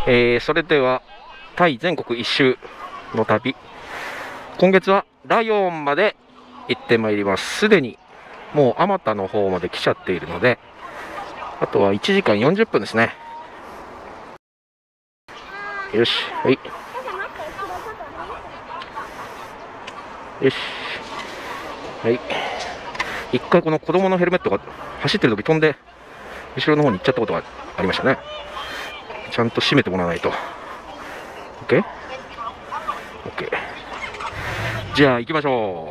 それではタイ全国一周の旅、今月はラヨンまで行ってまいります。すでにもうあまたの方まで来ちゃっているので、あとは1時間40分ですね。よし、はい、よし、はい。一回この子供のヘルメットが走ってる時飛んで後ろの方に行っちゃったことがありましたね。ちゃんと閉めてもらわないと。 OK？OK、じゃあ行きましょ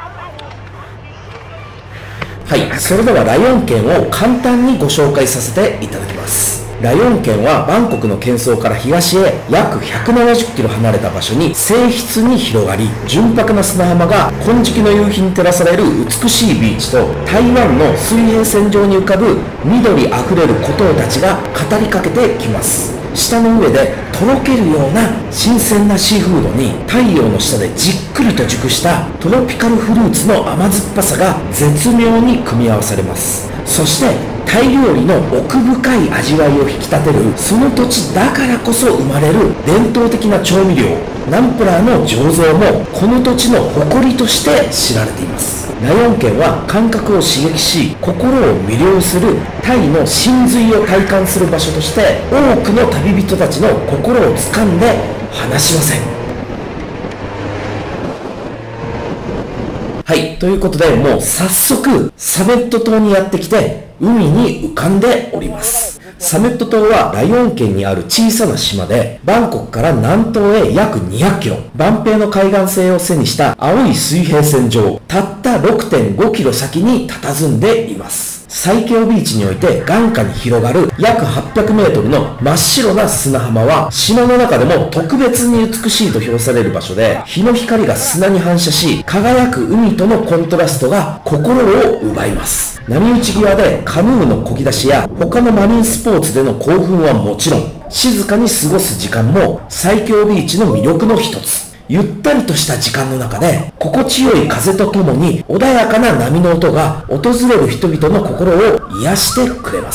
う。はい、それではラヨン県を簡単にご紹介させていただきます。ラヨン県はバンコクの喧騒から東へ約170キロ離れた場所に静筆に広がり、純白な砂浜が金色の夕日に照らされる美しいビーチと、台湾の水平線上に浮かぶ緑あふれる孤島たちが語りかけてきます。舌の上でとろけるような新鮮なシーフードに、太陽の下でじっくりと熟したトロピカルフルーツの甘酸っぱさが絶妙に組み合わされます。そしてタイ料理の奥深い味わいを引き立てる、その土地だからこそ生まれる伝統的な調味料ナンプラーの醸造もこの土地の誇りとして知られています。ラヨン県は感覚を刺激し心を魅了するタイの真髄を体感する場所として、多くの旅人たちの心を掴んで離しません。はい、ということでもう早速サメット島にやってきて海に浮かんでおります。サメット島はラヨン県にある小さな島で、バンコクから南東へ約200キロ、万平の海岸線を背にした青い水平線上、たった 6.5 キロ先に佇んでいます。最強ビーチにおいて眼下に広がる約800メートルの真っ白な砂浜は、島の中でも特別に美しいと評される場所で、日の光が砂に反射し輝く海とのコントラストが心を奪います。波打ち際でカヌーの漕ぎ出しや他のマリンスポーツでの興奮はもちろん、静かに過ごす時間も最強ビーチの魅力の一つ。ゆったりとした時間の中で心地よい風とともに穏やかな波の音が訪れる人々の心を癒してくれます。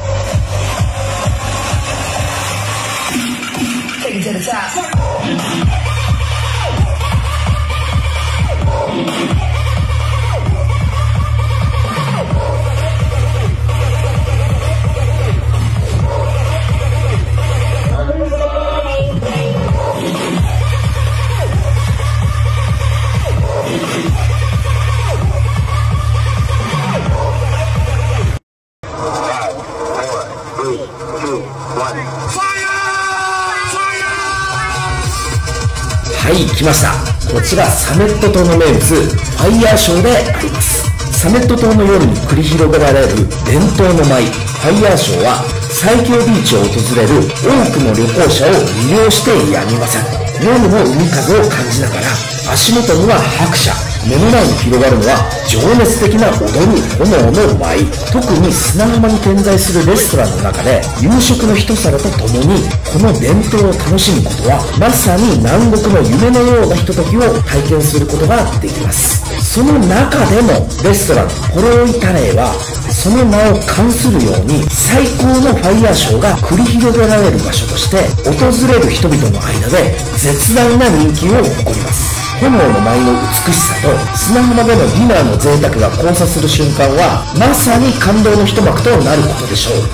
はい、来ました。こちらサメット島の名物ファイヤーショーであります。サメット島の夜に繰り広げられる伝統の舞ファイヤーショーは、最強ビーチを訪れる多くの旅行者を魅了してやみません。夜の海風を感じながら、足元には拍車、目の前に広がるのは情熱的な踊る炎の舞。特に砂浜に点在するレストランの中で夕食の一皿とともにこの伝統を楽しむことは、まさに南国の夢のようなひとときを体験することができます。その中でもレストランポロイタレーは、その名を冠するように最高のファイヤーショーが繰り広げられる場所として、訪れる人々の間で絶大な人気を誇ります。炎の舞の美しさと砂浜でのディナーの贅沢が交差する瞬間は、まさに感動の一幕となることでしょう。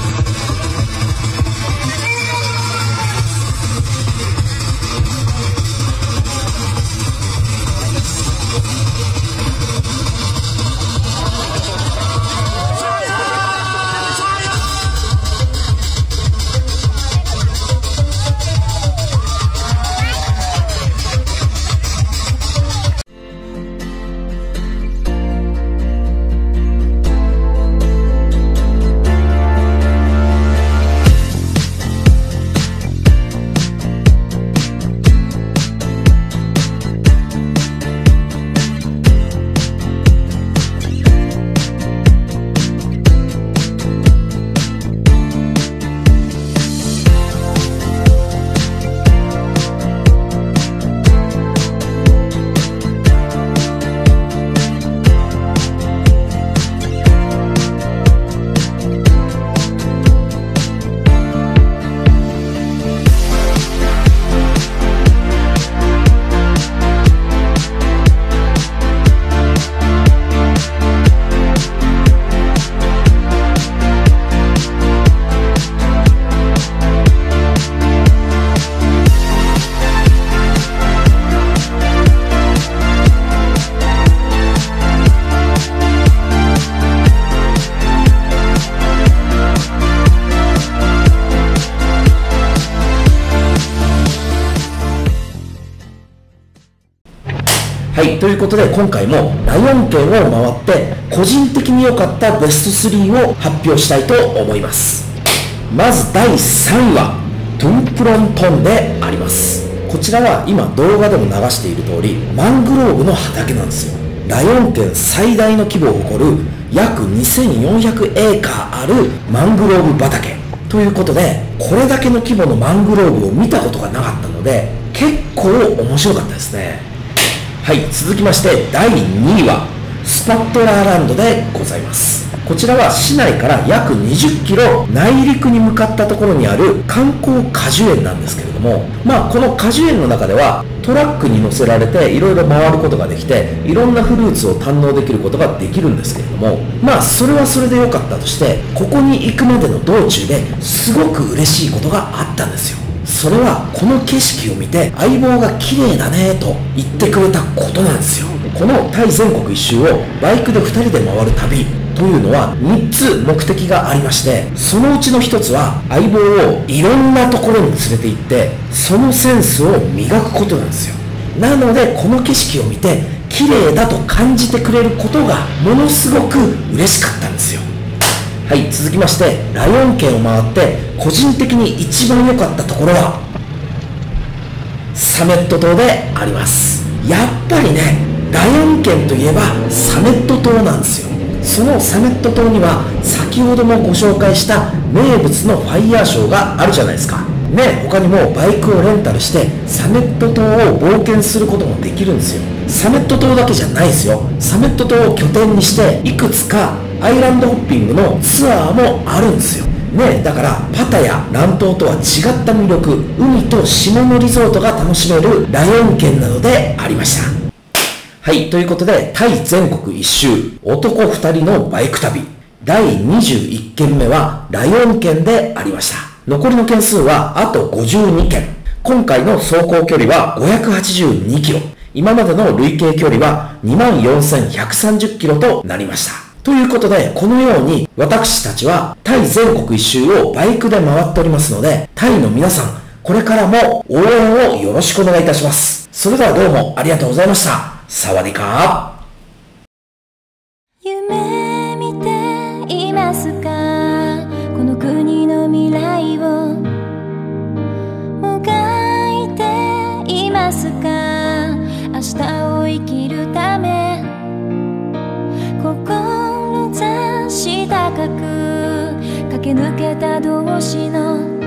はいということで今回もライオン県を回って個人的に良かったベスト3を発表したいと思います。まず第3位はトゥンプロントンであります。こちらは今動画でも流している通りマングローブの畑なんですよ。ライオン県最大の規模を誇る約2400エーカーあるマングローブ畑ということで、これだけの規模のマングローブを見たことがなかったので結構面白かったですね。はい、続きまして第2位はスパットラーランドでございます。こちらは市内から約20キロ内陸に向かったところにある観光果樹園なんですけれども、この果樹園の中ではトラックに乗せられていろいろ回ることができて、いろんなフルーツを堪能できることができるんですけれども、それはそれで良かったとして、ここに行くまでの道中ですごく嬉しいことがあったんですよ。それはこの景色を見て相棒が綺麗だねと言ってくれたことなんですよ。このタイ全国一周をバイクで2人で回る旅というのは3つ目的がありまして、そのうちの1つは相棒をいろんなところに連れて行ってそのセンスを磨くことなんですよ。なのでこの景色を見て綺麗だと感じてくれることがものすごく嬉しかったんですよ。はい、続きましてライオン県を回って個人的に一番良かったところはサメット島であります。やっぱりね、ライオン県といえばサメット島なんですよ。そのサメット島には先ほどもご紹介した名物のファイヤーショーがあるじゃないですかね。他にもバイクをレンタルしてサメット島を冒険することもできるんですよ。サメット島だけじゃないですよ。サメット島を拠点にしていくつかアイランドホッピングのツアーもあるんですよね。だからパタヤ南東とは違った魅力、海と島のリゾートが楽しめるライオン県などでありました。はい、ということでタイ全国一周男2人のバイク旅第21件目はライオン県でありました。残りの件数はあと52件。今回の走行距離は582キロ。今までの累計距離は24,130キロとなりました。ということで、このように私たちはタイ全国一周をバイクで回っておりますので、タイの皆さん、これからも応援をよろしくお願いいたします。それではどうもありがとうございました。サワディカー。 夢見ていますか、この国の未来をもがいていますか、明日を生きるため志高く駆け抜けた同士の